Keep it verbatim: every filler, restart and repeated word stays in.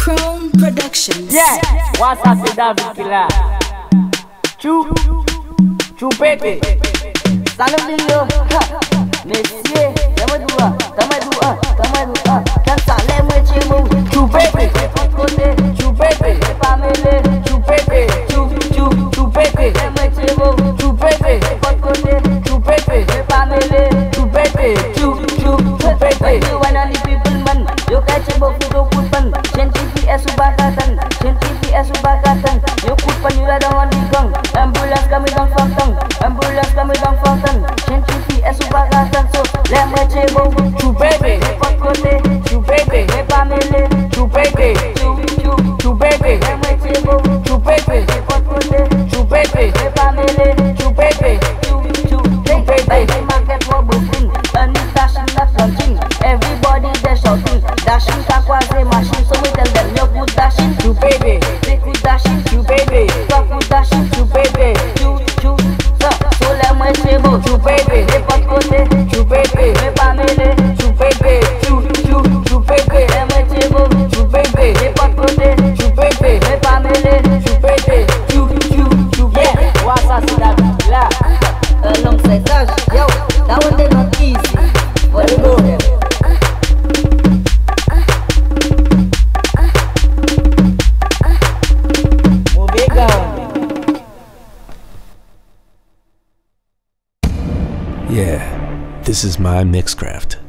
Chrome Productions. Yeah, what's up with David Killer? Chou, chou pepe. Salam dilo, Messie, tama dua, tama dua, tama dua. Dan salem wechemu, chou pepe, chou pepe, family, chou pepe, chou chou chou pepe, wechemu, chou pepe, chou pepe, family, chou pepe, chou chou chou pepe. You wanna leave people man, you catch a book to put pan. Jen T V S ubagatan, Jen T V S ubagatan. You put pan you ada on the gang. Ambulance kami dang faktan, ambulance kami dang faktan. Jen T V S ubagatan so let me chebo. Chou pepe, potkote, chou pepe, family, chou pepe, chou chou chou pepe. Let me chebo. Chou pepe, potkote, chou pepe, family, chou pepe, chou chou chou pepe. Market for boosting, and dashing that launching. Everybody they shouting, dashing kakwaze machine. So we tell them you good dashing, chou pepe, they good dashing, chou pepe, fuck good dashing, chou pepe, chou chou. So so let me chebo. Chou pepe, they potkote, chou pepe, they family, chou pepe, chou chou chou pepe. Let me chebo. Chou pepe, they potkote, chou pepe, they family, chou pepe, chou chou chou pepe. What's up with that? La, alongside Dash, yo, that one they not easy. What do you know? Yeah, this is my Mixcraft.